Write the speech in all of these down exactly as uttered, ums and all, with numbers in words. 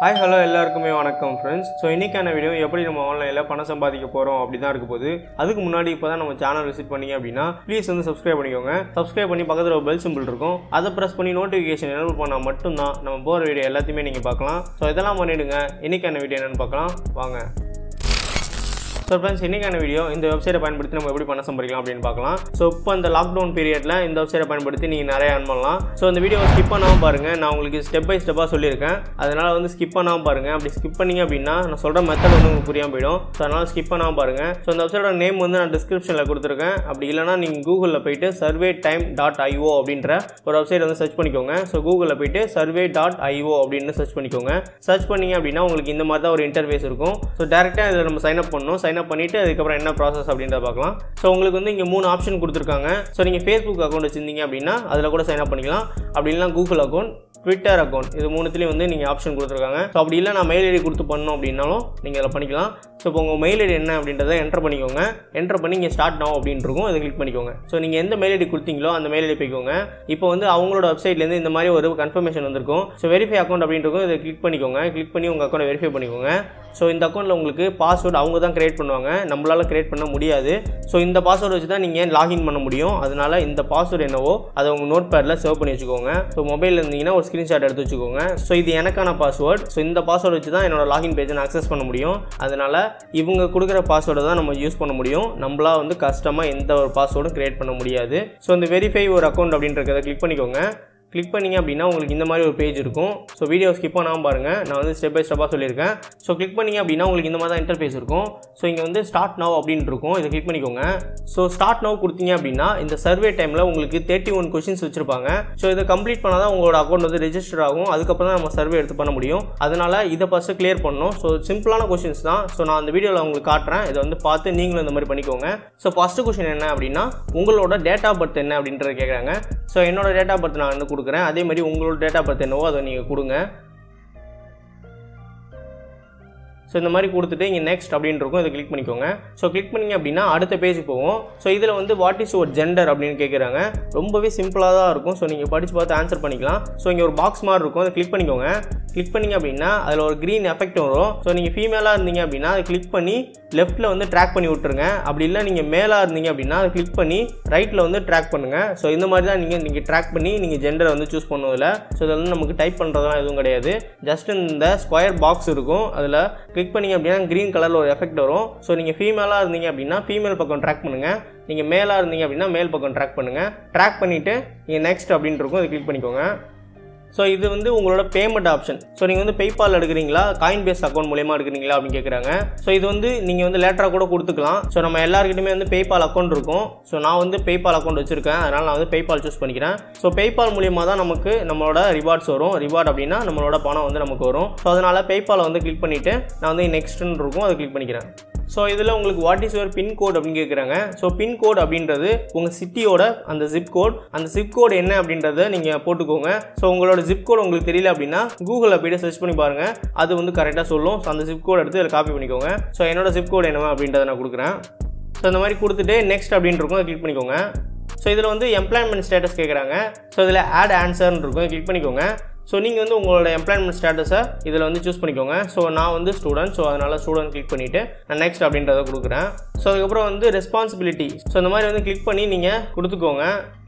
Hi hello எல்லாருக்குமே வணக்கம் friends. So இன்றைக்கான வீடியோ எப்படி நம்ம ஆன்லைனில் பணம் சம்பாதிக்க போகிறோம் அப்படி தான் இருக்க போகுது. அதுக்கு முன்னாடி இப்போ தான் நம்ம சேனல் விசிட் பண்ணிங்க அப்படின்னா ப்ளீஸ் வந்து சப்ஸ்கிரைப் பண்ணிக்கோங்க. சப்ஸ்கிரைப் பண்ணி பக்கத்தில் ஒரு பெல் சிம்பிள் இருக்கும், அதை ப்ரெஸ் பண்ணி நோட்டிஃபிகேஷன் எனேபிள் பண்ணால் மட்டும்தான் நம்ம போகிற வீடியோ எல்லாத்தையுமே நீங்கள் பார்க்கலாம். ஸோ இதெல்லாம் பண்ணிவிடுங்க. இன்றைக்கான வீடியோ என்னென்னு பார்க்கலாம் வாங்க. ஸோ ஃப்ரெண்ட்ஸ், இன்றைக்கான வீடியோ இந்த வெப்சைட்டை பயன்படுத்தி நம்ம எப்படி பணம் சம்பாதிக்கலாம் அப்படின்னு பார்க்கலாம். ஸோ இப்போ இந்த லாக்டவுன் பீரியடில் இந்த வெப்சைட்டை பயன்படுத்தி நீங்கள் நிறைய earn பண்ணலாம். ஸோ இந்த வீடியோவை ஸ்கிப் பண்ணாமல் பாருங்கள். நான் உங்களுக்கு ஸ்டெப் பை ஸ்டெப்பாக சொல்லியிருக்கேன், அதனால் வந்து ஸ்கிப் பண்ணாமல் பாருங்கள். அப்படி ஸ்கிப் பண்ணிங்க அப்படின்னா நான் சொல்கிற மெத்தட் வந்து உங்களுக்கு புரியாமல் போயிடும். ஸோ அதனால் ஸ்கிப் பண்ணாமல் பாருங்கள். ஸோ இந்த வெப்சைட்டோட நேம் வந்து நான் டிஸ்கிரிப்ஷனில் கொடுத்துருக்கேன். அப்படி இல்லைனா நீங்கள் கூகுளில் போய்ட்டு சர்வே டைம் டாட் ஐஓ அப்படின்ற ஒரு வெப்சைட் வந்து சர்ச் பண்ணிக்கோங்க. ஸோ கூகுளில் போய்ட்டு சர்வே டாட் ஐஓ அப்படின்னு சர்ச் பண்ணிக்கோங்க. சர்ச் பண்ணிங்க அப்படின்னா உங்களுக்கு இந்த மாதிரி தான் ஒரு இன்டர்ஃபேஸ் இருக்கும். ஸோ டேரெக்டாக இதில் நம்ம சைன் அப் பண்ணணும். சைன் அப் பண்ணிவிட்டு அதுக்கப்புறம் என்ன ப்ராசஸ் அப்படின்றத பார்க்கலாம். ஸோ உங்களுக்கு வந்து இங்கே மூணு ஆப்ஷன் கொடுத்துருக்காங்க. ஸோ நீங்கள் ஃபேஸ்புக் அக்கௌண்ட் வச்சிருந்தீங்க அப்படின்னா அதில் கூட சைன் அப் பண்ணிக்கலாம். அப்படி இல்லைனா கூகுள் அக்கௌண்ட், ட்விட்டர் அக்கௌண்ட், இது மூணுத்துலேயும் வந்து நீங்கள் ஆப்ஷன் கொடுத்துருக்காங்க. ஸோ அப்படி இல்லை நான் மெயில் ஐடி கொடுத்து பண்ணணும் அப்படின்னாலும் நீங்கள் அதில் பண்ணிக்கலாம். ஸோ இப்போ உங்கள் மெயில் ஐடி என்ன அப்படின்றத என்டர் பண்ணிக்கோங்க. என்டர் பண்ணி இங்கே ஸ்டார்ட் நவ் அப்படின்னு இருக்கும், அதை கிளிக் பண்ணிக்கோங்க. ஸோ நீங்கள் எந்த மெயில் ஐடி கொடுத்தீங்களோ அந்த மெயில் ஐடி போய்க்கோங்க. இப்போ வந்து அவங்களோட வெப்சைட்லேருந்து இந்த மாதிரி ஒரு கன்ஃபர்மேஷன் வந்திருக்கும். ஸோ வெரிஃபை அக்கௌண்ட் அப்படின்னு இருக்கும், இதை கிளிக் பண்ணிக்கோங்க. கிளிக் பண்ணி உங்கள் அக்கௌண்ட்டை வெரிஃபை பண்ணிக்கோங்க. ஸோ இந்த அக்கௌண்ட்டில் உங்களுக்கு பாஸ்வேர்டு அவங்க தான் கிரியேட் பண்ணுவாங்க, நம்மளால் கிரியேட் பண்ண முடியாது. ஸோ இந்த பாஸ்வேர்டு வச்சு தான் நீங்கள் லாகின் பண்ண முடியும். அதனால் இந்த பாஸ்வேர்டு என்னவோ அதை உங்கள் நோட் பேடில் சேவ் பண்ணி வச்சுக்கோங்க. ஸோ மொபைலில் இருந்தீங்கன்னா ஒரு ஸ்க்ரீன்ஷாட் எடுத்து வச்சுக்கோங்க. ஸோ இது எனக்கான பாஸ்வேர்டு. ஸோ இந்த பாஸ்வேர்டு வச்சு தான் என்னோட லாகின் பேஜை நான் அக்சஸ் பண்ண முடியும். அதனால் இவங்க கொடுக்குற பாஸ்வேர்டை தான் நம்ம யூஸ் பண்ண முடியும். நம்மளால் வந்து கஸ்டமாக எந்த ஒரு பாஸ்வேர்டும் கிரியேட் பண்ண முடியாது. ஸோ இந்த வெரிஃபை ஒரு அக்கௌண்ட் அப்படின்றத கிளிக் பண்ணிக்கோங்க. கிளிக் பண்ணிங்க அப்படின்னா உங்களுக்கு இந்த மாதிரி ஒரு பேஜ் இருக்கும். ஸோ வீடியோ ஸ்கிப் பண்ணாமல் பாருங்கள், நான் வந்து ஸ்டெப் பை ஸ்டெப்பாக சொல்லியிருக்கேன். ஸோ கிளிக் பண்ணிங்க அப்படின்னா உங்களுக்கு இந்த மாதிரி தான் இன்டர்ஃபேஸ் இருக்கும். ஸோ இங்கே வந்து ஸ்டார்ட் நவ் அப்படின்னு இருக்கும், இதை கிளிக் பண்ணிக்கோங்க. ஸோ ஸ்டார்ட் நவ் கொடுத்தீங்க அப்படின்னா இந்த சர்வே டைமில் உங்களுக்கு தேர்ட்டி ஒன் கொஸ்டின்ஸ் வச்சுருப்பாங்க. ஸோ இதை கம்ப்ளீட் பண்ணால் தான் உங்களோட அக்கௌண்ட் வந்து ரெஜிஸ்டர் ஆகும். அதுக்கப்புறம் தான் நம்ம சர்வே எடுத்து பண்ண முடியும். அதனால் இதை ஃபஸ்ட்டு கிளியர் பண்ணணும். ஸோ சிம்பிளான கொஸ்டின்ஸ் தான். ஸோ நான் அந்த வீடியோவில் உங்களுக்கு காட்டுறேன், இதை வந்து பார்த்து நீங்களும் இந்த மாதிரி பண்ணிக்கோங்க. ஸோ ஃபஸ்ட்டு கொஸ்டின் என்ன அப்படின்னா உங்களோட டேட் ஆஃப் பர்த் என்ன அப்படின்றத கேட்குறாங்க. ஸோ என்னோட டேட் ஆஃப் பர்த் நான் வந்து கொடுக்குறேன். அதே மாதிரி உங்களோட டேட் ஆஃப் பர்த் என்னவோ அதை நீங்கள் கொடுங்க. ஸோ இந்த மாதிரி கொடுத்துட்டு இங்கே நெக்ஸ்ட் அப்படின்னு இருக்கும், இதை கிளிக் பண்ணிக்கோங்க. ஸோ கிளிக் பண்ணிங்க அப்படின்னா அடுத்த பேஜ் போகும். ஸோ இதில் வந்து வாட் இஸ் யுவர் ஜெண்டர் அப்படின்னு கேட்குறாங்க. ரொம்பவே சிம்பிளாக தான் இருக்கும். ஸோ நீங்கள் படித்து பார்த்து ஆன்சர் பண்ணிக்கலாம். ஸோ இங்கே ஒரு பாக்ஸ் மாதிரி இருக்கும், அதை கிளிக் பண்ணிக்கோங்க. கிளிக் பண்ணிங்க அப்படின்னா அதில் ஒரு க்ரீன் எஃபெக்ட் வரும். ஸோ நீங்கள் ஃபீமேலாக இருந்தீங்க அப்படின்னா அதை கிளிக் பண்ணி லெஃப்ட்டில் வந்து ட்ராக் பண்ணி விட்டுருங்க. அப்படி இல்லை நீங்கள் மேலாக இருந்தீங்க அப்படின்னா அதை கிளிக் பண்ணி ரைட்டில் வந்து ட்ராக் பண்ணுங்கள். ஸோ இந்த மாதிரி தான் நீங்கள் நீங்கள் ட்ராக் பண்ணி நீங்கள் ஜெண்டரை வந்து சூஸ் பண்ணுவதில்லை. ஸோ இதில் வந்து நமக்கு டைப் பண்ணுறதுலாம் எதுவும் கிடையாது. ஜஸ்ட் இந்த ஸ்கொயர் பாக்ஸ் இருக்கும், அதில் கிளிக் பண்ணிங்க அப்படின்னா க்ரீன் கலரில் ஒரு எஃபெக்ட் வரும். ஸோ நீங்கள் ஃபீமேலாக இருந்தீங்க அப்படின்னா ஃபீமேல் பக்கம் ட்ராக் பண்ணுங்கள். நீங்கள் மேலாக இருந்தீங்க அப்படின்னா மேல் பக்கம் ட்ராக் பண்ணுங்கள். ட்ராக் பண்ணிவிட்டு நீங்கள் நெக்ஸ்ட் அப்படின்ட்டு இருக்கும், இதை கிளிக் பண்ணிக்கோங்க. ஸோ இது வந்து உங்களோட பேமெண்ட் ஆப்ஷன். ஸோ நீங்கள் வந்து பேபால் எடுக்கிறீங்களா, காயின் பேஸ் அக்கௌண்ட் மூலமாக எடுக்கிறீங்களா அப்படின்னு கேட்குறாங்க. ஸோ இது வந்து நீங்கள் வந்து லேட்டராக கூட கொடுத்துக்கலாம். ஸோ நம்ம எல்லாருக்கிட்டுமே வந்து பேபால் அக்கௌண்ட் இருக்கும். ஸோ நான் வந்து பேபால் அக்கௌண்ட் வச்சிருக்கேன், அதனால் நான் வந்து பேபால் சூஸ் பண்ணிக்கிறேன். ஸோ பேபால் மூலியமாக தான் நமக்கு நம்மளோட ரிவார்ட்ஸ் வரும். ரிவார்ட் அப்படின்னா நம்மளோட பணம் வந்து நமக்கு வரும். ஸோ அதனால் பேபாலை வந்து கிளிக் பண்ணிவிட்டு நான் வந்து நெக்ஸ்ட்னு இருக்கும், அதை கிளிக் பண்ணிக்கிறேன். ஸோ இதில் உங்களுக்கு what is your pin code அப்படின்னு கேட்குறாங்க. ஸோ பின் கோட் அப்படின்றது உங்கள் சிட்டியோட அந்த ஜிப் கோட். அந்த ஜிப் கோட் என்ன அப்படின்றத நீங்கள் போட்டுக்கோங்க. ஸோ உங்களோட ஜிப் கோட் உங்களுக்கு தெரியல அப்படின்னா கூகுளில் போய்ட்டு சர்ச் பண்ணி பாருங்கள், அது வந்து கரெக்டாக சொல்லும். ஸோ அந்த ஜிப் கோட் எடுத்து இதில் காப்பி பண்ணிக்கோங்க. ஸோ என்னோட ஜிப் கோட் என்னவா அப்படின்றத நான் கொடுக்குறேன். ஸோ இந்த மாதிரி கொடுத்துட்டு நெக்ஸ்ட் அப்படின்னு இருக்கும், அதை கிளிக் பண்ணிக்கோங்க. ஸோ இதில் வந்து எம்ப்ளாய்மெண்ட் ஸ்டேட்டஸ் கேட்குறாங்க. ஸோ இதில் ஆட் ஆன்சர்னு இருக்கும், கிளிக் பண்ணிக்கோங்க. ஸோ நீங்கள் வந்து உங்களோட எம்ப்ளாய்மெண்ட் ஸ்டேட்டஸை இதில் வந்து சூஸ் பண்ணிக்கோங்க. ஸோ நான் வந்து ஸ்டூடெண்ட், ஸோ அதனால் ஸ்டூடெண்ட் கிளிக் பண்ணிவிட்டு நான் நெக்ஸ்ட் அப்படின்றத கொடுக்குறேன். ஸோ அதுக்கப்புறம் வந்து ரெஸ்பான்சிபிலிட்டி, ஸோ இந்த மாதிரி வந்து கிளிக் பண்ணி நீங்கள் கொடுத்துக்கோங்க.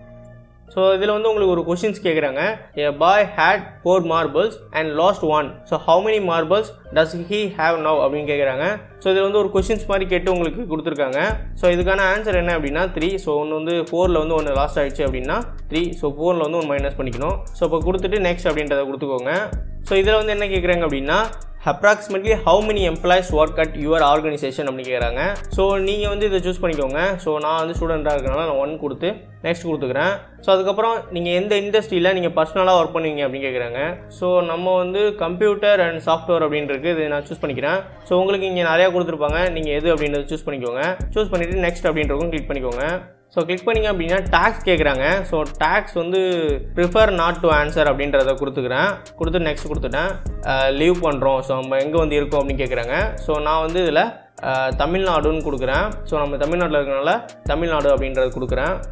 ஸோ இதில் வந்து உங்களுக்கு ஒரு கொஷின்ஸ் கேட்குறாங்க. A boy had four marbles and lost one, so how many marbles does he have now அப்படின்னு கேட்குறாங்க. ஸோ இதில் வந்து ஒரு கொஷின்ஸ் மாதிரி கேட்டு உங்களுக்கு கொடுத்துருக்காங்க. ஸோ இதுக்கான ஆன்சர் என்ன அப்படின்னா த்ரீ. ஸோ ஒன்று வந்து ஃபோரில் வந்து ஒன்று லாஸ்ட் ஆகிடுச்சு அப்படின்னா த்ரீ. ஸோ ஃபோரில் வந்து ஒன்று மைனஸ் பண்ணிக்கணும். ஸோ இப்போ கொடுத்துட்டு நெக்ஸ்ட் அப்படின்றத கொடுத்துக்கோங்க. ஸோ இதில் வந்து என்ன கேட்குறாங்க அப்படின்னா approximately how many employees work at your organization அப்படின்னு கேட்குறாங்க. ஸோ நீங்கள் வந்து இதை சூஸ் பண்ணிக்கோங்க. ஸோ நான் வந்து ஸ்டூடெண்ட்டாக இருக்கனால நான் ஒன் கொடுத்து நெக்ஸ்ட் கொடுத்துக்கிறேன். ஸோ அதுக்கப்புறம் நீங்கள் எந்த இண்டஸ்ட்ரியில் நீங்கள் பர்சனலாக ஒர்க் பண்ணுவீங்க அப்படின்னு கேட்குறாங்க. ஸோ நம்ம வந்து கம்ப்யூட்டர் அண்ட் சாஃப்ட்வேர் அப்படின்றது இது நான் சூஸ் பண்ணிக்கிறேன். ஸோ உங்களுக்கு இங்கே நிறையா கொடுத்துருப்பாங்க, நீங்கள் எது அப்படின்றத சூஸ் பண்ணிக்கோங்க. சூஸ் பண்ணிவிட்டு நெக்ஸ்ட் அப்படின்றதும் கிளிக் பண்ணிக்கோங்க. ஸோ கிளிக் பண்ணிங்க அப்படின்னா டேக்ஸ் கேட்குறாங்க. ஸோ டேக்ஸ் வந்து ப்ரிஃபர் நாட் டு ஆன்சர் அப்படின்றத கொடுத்துக்கிறேன். கொடுத்து நெக்ஸ்ட் கொடுத்துட்டேன். லீவ் பண்ணுறோம், ஸோ நம்ம எங்கே வந்து இருக்கோம் அப்படின்னு கேட்குறாங்க. ஸோ நான் வந்து இதில் தமிழ்நாடுன்னு கொடுக்குறேன். ஸோ நம்ம தமிழ்நாட்டில் இருக்கிறனால தமிழ்நாடு அப்படின்றது கொடுக்குறேன்.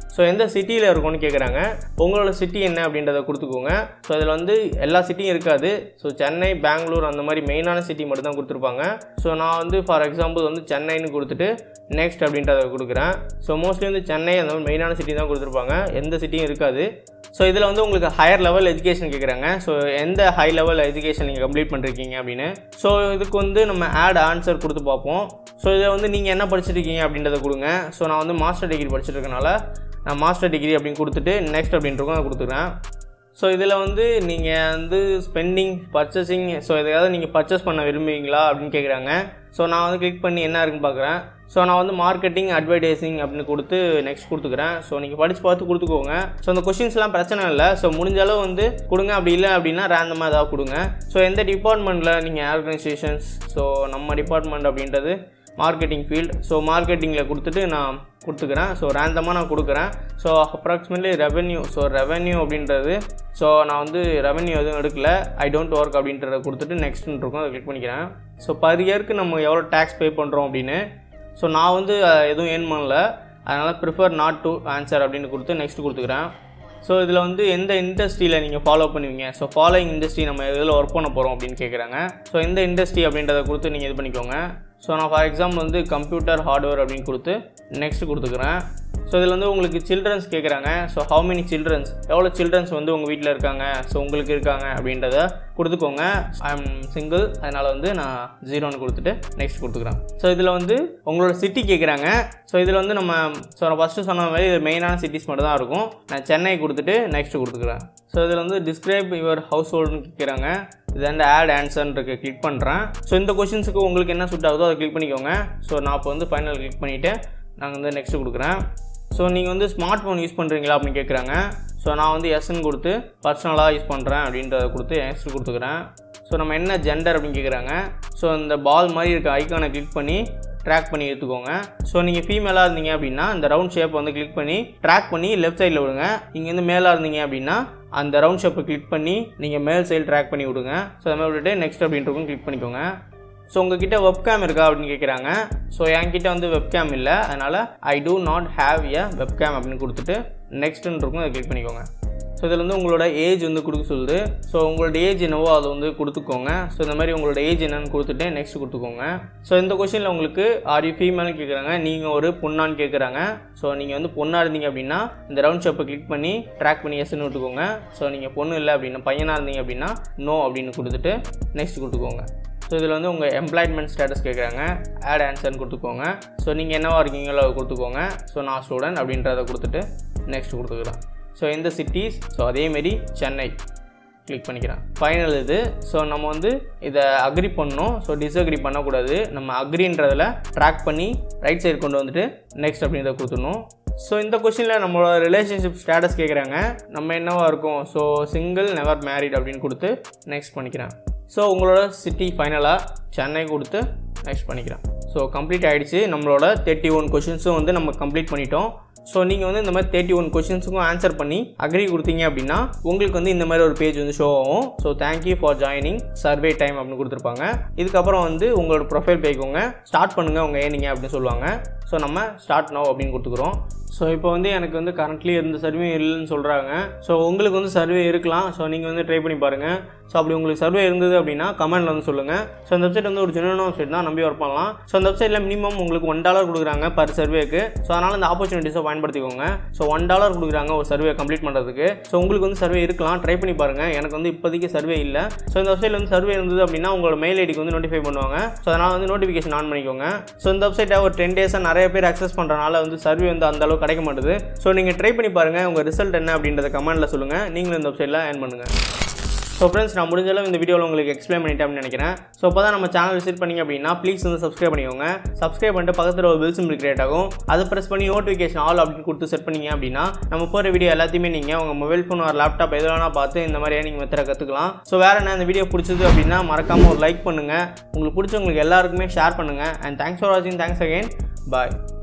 ஸோ எந்த சிட்டியில் இருக்கும்னு கேட்குறாங்க. உங்களோட சிட்டி என்ன அப்படின்றத கொடுத்துக்கோங்க. ஸோ இதில் வந்து எல்லா சிட்டியும் இருக்காது. ஸோ சென்னை, பெங்களூர் அந்த மாதிரி மெயினான சிட்டி மட்டும் தான் கொடுத்துருப்பாங்க. ஸோ நான் வந்து ஃபார் எக்ஸாம்பிள் வந்து சென்னைன்னு கொடுத்துட்டு நெக்ஸ்ட் அப்படின்றத கொடுக்குறேன். ஸோ மோஸ்ட்லி வந்து சென்னை அந்த மாதிரி மெயினான சிட்டி தான் கொடுத்துருப்பாங்க, எந்த சிட்டியும் இருக்காது. ஸோ இதில் வந்து உங்களுக்கு ஹையர் லெவல் எஜுகேஷன் கேட்குறாங்க. ஸோ எந்த ஹை லெவல் எஜுகேஷன் நீங்கள் கம்ப்ளீட் பண்ணிருக்கீங்க அப்படின்னு. ஸோ இதுக்கு வந்து நம்ம ஆட் ஆன்சர் கொடுத்து பார்ப்போம். ஸோ இதை வந்து நீங்கள் என்ன படிச்சிருக்கீங்க அப்படின்றத கொடுங்க. ஸோ நான் வந்து மாஸ்டர் டிகிரி படிச்சிருக்கனால நான் மாஸ்டர் டிகிரி அப்படின்னு கொடுத்துட்டு நெக்ஸ்ட் அப்படின்றக்கும் நான் கொடுத்துக்கிறேன். ஸோ இதில் வந்து நீங்கள் வந்து ஸ்பெண்டிங், பர்ச்சேசிங், ஸோ எதையாவது நீங்கள் பர்ச்சேஸ் பண்ண விரும்புவீங்களா அப்படின்னு கேட்குறாங்க. ஸோ நான் வந்து கிளிக் பண்ணி என்ன இருக்குன்னு பார்க்குறேன். ஸோ நான் வந்து மார்க்கெட்டிங், அட்வர்டைசிங் அப்படின்னு கொடுத்து நெக்ஸ்ட் கொடுத்துக்கிறேன். ஸோ நீங்கள் படித்து பார்த்து கொடுத்துக்கோங்க. ஸோ அந்த கொஷின்ஸ்லாம் பிரச்சனை இல்லை. ஸோ முடிஞ்ச அளவு வந்து கொடுங்க. அப்படி இல்லை அப்படின்னா ரேண்டமாக ஏதாவது கொடுங்க. ஸோ எந்த டிபார்ட்மெண்ட்டில் நீங்கள் ஆர்கனைசேஷன்ஸ், ஸோ நம்ம டிபார்ட்மெண்ட் அப்படின்றது மார்க்கெட்டிங் ஃபீல்டு. ஸோ மார்க்கெட்டிங்கில் கொடுத்துட்டு நான் கொடுத்துக்கிறேன். ஸோ ரேண்டமாக நான் கொடுக்குறேன். So approximately revenue, so revenue அப்படின்றது, ஸோ நான் வந்து ரெவென்யூ எதுவும் எடுக்கல, ஐ டோன்ட் ஒர்க் அப்படின்றத கொடுத்துட்டு நெக்ஸ்ட்னு இருக்கும், அதை கிளிக் பண்ணிக்கிறேன். ஸோ பர் இயருக்கு நம்ம எவ்வளோ டேக்ஸ் பே பண்ணுறோம் அப்படின்னு. ஸோ நான் வந்து எதுவும் ஏர்ன் பண்ணல, அதனால் ப்ரிஃபர் நாட் டு ஆன்சர் அப்படின்னு கொடுத்து நெக்ஸ்ட் கொடுத்துக்கிறேன். ஸோ இதில் வந்து எந்த இண்டஸ்ட்ரியில் நீங்கள் ஃபாலோ பண்ணுவீங்க, ஸோ ஃபாலோயிங் இண்டஸ்ட்ரி நம்ம எதில் ஒர்க் பண்ண போகிறோம் அப்படின்னு கேட்குறாங்க. ஸோ எந்த இண்டஸ்ட்ரி அப்படின்றத கொடுத்து நீங்கள் இது பண்ணிக்கோங்க. ஸோ நான் ஃபார் எக்ஸாம்பிள் வந்து கம்ப்யூட்டர் ஹார்ட்வேர் அப்படின்னு கொடுத்து நெக்ஸ்ட் கொடுத்துக்கிறேன். ஸோ இதில் வந்து உங்களுக்கு சில்ட்ரன்ஸ் கேட்குறாங்க. ஸோ ஹவு மெனி சில்ட்ரன்ஸ், எவ்வளோ சில்ட்ரன்ஸ் வந்து உங்கள் வீட்டில் இருக்காங்க, ஸோ உங்களுக்கு இருக்காங்க அப்படின்றத கொடுத்துக்கோங்க. ஐ எம் சிங்கிள், அதனால் வந்து நான் ஜீரோன்னு கொடுத்துட்டு நெக்ஸ்ட் கொடுத்துக்கிறேன். ஸோ இதில் வந்து உங்களோட சிட்டி கேட்குறாங்க. ஸோ இதில் வந்து நம்ம ஸோ நான் ஃபஸ்ட்டு சொன்ன மாதிரி இது மெயினான சிட்டிஸ் மட்டும் தான் இருக்கும். நான் சென்னை கொடுத்துட்டு நெக்ஸ்ட் கொடுத்துக்கிறேன். ஸோ இதில் வந்து டிஸ்கிரைப் யுவர் ஹவுஸ் ஹோல்டுன்னு கேட்குறாங்க. இது வந்து ஆட் ஆன்சர்ன்றது கிளிக் பண்ணுறேன். ஸோ இந்த கொஷின்ஸுக்கு உங்களுக்கு என்ன சூட் ஆகுதோ அதை கிளிக் பண்ணிக்கோங்க. ஸோ நான் இப்போ வந்து ஃபைனல் கிளிக் பண்ணிவிட்டு நாங்கள் வந்து நெக்ஸ்ட்டு கொடுக்குறேன். ஸோ நீங்கள் வந்து ஸ்மார்ட் ஃபோன் யூஸ் பண்ணுறீங்களா அப்படின்னு கேட்குறாங்க. ஸோ நான் வந்து எஸ்ன்னு கொடுத்து பர்சனலாக யூஸ் பண்ணுறேன் அப்படின்றத கொடுத்து நெக்ஸ்ட் கொடுத்துக்கிறேன். ஸோ நம்ம என்ன ஜெண்டர் அப்படின்னு கேட்குறாங்க. ஸோ இந்த பால் மாதிரி இருக்க ஐக்கானை கிளிக் பண்ணி ட்ராக் பண்ணி எடுத்துக்கோங்க. ஸோ நீங்கள் ஃபீமேலாக இருந்தீங்க அப்படின்னா இந்த ரவுண்ட் ஷேப்பை வந்து கிளிக் பண்ணி ட்ராக் பண்ணி லெஃப்ட் சைடில் விடுங்க. நீங்கள் வந்து மேலாக இருந்தீங்க அப்படின்னா அந்த ரவுண்ட் ஷேப்பை கிளிக் பண்ணி நீங்கள் மேல் சைடு ட்ராக் பண்ணி விடுங்க. ஸோ அது மாதிரி விட்டுட்டு நெக்ஸ்ட் அப்படின்றக்கும் கிளிக் பண்ணிக்கோங்க. ஸோ உங்ககிட்ட வெப்கேம் இருக்கா அப்படின்னு கேட்குறாங்க. ஸோ என்கிட்ட வந்து வெப்கேம் இல்லை, அதனால் I do not have a webcam அப்படின்னு கொடுத்துட்டு நெக்ஸ்ட்டுன்னு இருக்கும், அதை கிளிக் பண்ணிக்கோங்க. ஸோ இதில் வந்து உங்களோட ஏஜ் வந்து கொடுக்க சொல்லுது. ஸோ உங்களோட ஏஜ் என்னவோ அதை வந்து கொடுத்துக்கோங்க. ஸோ இந்த மாதிரி உங்களோட ஏஜ் என்னன்னு கொடுத்துட்டு நெக்ஸ்ட் கொடுத்துக்கோங்க. ஸோ இந்த கொஸ்டினில் உங்களுக்கு ஆர் யூ ஃபீமேல்னு கேட்குறாங்க, நீங்கள் ஒரு பொண்ணான்னு கேட்குறாங்க. ஸோ நீங்கள் வந்து பொண்ணாக இருந்தீங்க அப்படின்னா இந்த ரவுண்ட் ஷேப்பை கிளிக் பண்ணி ட்ராக் பண்ணி எஸ்ன்னு விட்டுக்கோங்க. ஸோ நீங்கள் பொண்ணு இல்லை அப்படின்னா பையனாக இருந்தீங்க அப்படின்னா நோ அப்படின்னு கொடுத்துட்டு நெக்ஸ்ட் கொடுத்துக்கோங்க. ஸோ இதில் வந்து உங்கள் எம்ப்ளாய்மெண்ட் ஸ்டேட்டஸ் கேட்குறாங்க, ஆட் ஆன்சர்னு கொடுத்துக்கோங்க. ஸோ நீங்கள் என்னவா இருக்கீங்களோ அதை கொடுத்துக்கோங்க. ஸோ நான் ஸ்டூடெண்ட் அப்படின்றத கொடுத்துட்டு நெக்ஸ்ட் கொடுத்துக்கிறேன். ஸோ இந்த சிட்டிஸ், ஸோ அதேமாரி சென்னை கிளிக் பண்ணிக்கிறேன். ஃபைனல் இது. ஸோ நம்ம வந்து இதை அக்ரி பண்ணணும். ஸோ டிஸ்அக்ரி பண்ணக்கூடாது. நம்ம அக்ரின்றதில் ட்ராக் பண்ணி ரைட் சைடு கொண்டு வந்துட்டு நெக்ஸ்ட் அப்படின்றத கொடுத்துடணும். ஸோ இந்த கொஸ்டினில் நம்மளோட ரிலேஷன்ஷிப் ஸ்டேட்டஸ் கேட்குறாங்க, நம்ம என்னவா இருக்கும். ஸோ சிங்கிள், நெவர் மேரிட் அப்படின்னு கொடுத்து நெக்ஸ்ட் பண்ணிக்கிறேன். ஸோ உங்களோட சிட்டி ஃபைனலாக சென்னை கொடுத்து நெக்ஸ்ட் பண்ணிக்கிறேன். ஸோ கம்ப்ளீட் ஆகிடுச்சு. நம்மளோட தேர்ட்டி ஒன் கொஷின்ஸும் வந்து நம்ம கம்ப்ளீட் பண்ணிட்டோம். ஸோ நீங்கள் வந்து இந்த மாதிரி தேர்ட்டி ஒன் கொஷின்ஸுக்கும் ஆன்சர் பண்ணி அக்ரி கொடுத்தீங்க அப்படின்னா உங்களுக்கு வந்து இந்த மாதிரி ஒரு பேஜ் வந்து ஷோ ஆகும். So thank you for joining survey time அப்படின்னு கொடுத்துருப்பாங்க. இதுக்கப்புறம் வந்து உங்களோட ப்ரொஃபைல் போய்க்கோங்க, ஸ்டார்ட் பண்ணுங்கள் உங்கள் ஏனிங்க அப்படின்னு சொல்லுவாங்க. ஸோ நம்ம ஸ்டார்ட் நவ் அப்படின்னு கொடுத்துக்குறோம். ஸோ இப்போ வந்து எனக்கு வந்து கரண்ட்லி எந்த சர்வே இல்லைன்னு சொல்கிறாங்க. ஸோ உங்களுக்கு வந்து சர்வே இருக்கலாம். ஸோ நீங்கள் வந்து ட்ரை பண்ணி பாருங்கள். ஸோ அப்படி உங்களுக்கு சர்வே இருந்தது அப்படின்னா கமெண்ட்டில் வந்து சொல்லுங்கள். ஸோ அந்த வெப்சைட் வந்து ஒரு ஜெனுவனான வெப்சைட் தான், நம்பி ஒர்க் பண்ணலாம். ஸோ அந்த வெப்சைட்டில் மினிமம் உங்களுக்கு ஒன் டாலர் கொடுக்குறாங்க பர் சர்வேக்கு. ஸோ அதனால் அந்த ஆப்பர்ச்சுனிட்டிஸை பயன்படுத்திக்கோங்க. ஸோ ஒன் டாலர் கொடுக்குறாங்க ஒரு சர்வே கம்ப்ளீட் பண்ணுறதுக்கு. ஸோ உங்களுக்கு வந்து சர்வே இருக்கலாம், ட்ரை பண்ணி பாருங்கள். எனக்கு வந்து இப்போதைக்கு சர்வே இல்லை. ஸோ இந்த வெப்சைட்டில் வந்து சர்வே இருந்தது அப்படின்னா உங்களோட மெயில் ஐடிக்கு வந்து நோட்டிஃபை பண்ணுவாங்க. ஸோ அதனால் வந்து நோட்டிஃபிகேஷன் ஆன் பண்ணிக்கோங்க. ஸோ இந்த வெப்சைட்டை ஒரு டென் டேஸாக நிறைய பேர் அக்சஸ் பண்ணுறனால வந்து சர்வே வந்து அந்த அளவுக்கு கிடைக்க மாட்டுது. ஸோ நீங்கள் ட்ரை பண்ணி பாருங்கள், உங்கள் ரிசல்ட் என்ன அப்படின்றத கமெண்ட்டில் சொல்லுங்கள். நீங்களும் இந்த வெப்சைட்டில் ஏர்ன் பண்ணுங்கள். ஸோ ஃப்ரெண்ட்ஸ், நான் முடிஞ்சளவு இந்த வீடியோவில் உங்களுக்கு எக்ஸ்பிளைன் பண்ணிட்டேன்னு நினைக்கிறேன். ஸோ இப்போ தான் நம்ம சேனல் விசிட் பண்ணிங்க அப்படின்னா ப்ளீஸ் வந்து சப்ஸ்கிரைப் பண்ணிக்கோங்க. சப்ஸ்கிரைப் பண்ணிட்டு பக்கத்தில் ஒரு பெல் சிம்பிள் கிரியேட் ஆகும், அதை ப்ரெஸ் பண்ணி நோட்டிஃபிகேஷன் ஆல் அப்படின்னு கொடுத்து செட் பண்ணிங்க அப்படின்னா நம்ம போகிற வீடியோ எல்லாத்தையுமே நீங்கள் உங்கள் மொபைல் ஃபோன் ஒரு லேப்டாப் எது வேணால் பார்த்து இந்த மாதிரியே நீங்கள் மெத்தடை கற்றுக்கலாம். ஸோ வேறு என்ன இந்த வீடியோ பிடிச்சது அப்படின்னா மறக்காமல் ஒரு லைக் பண்ணுங்கள். உங்களுக்கு பிடிச்சவங்களுக்கு எல்லாருக்குமே ஷேர் பண்ணுங்கள். அண்ட் தேங்க்ஸ் ஃபார் வாட்சிங். Thanks again. பாய்.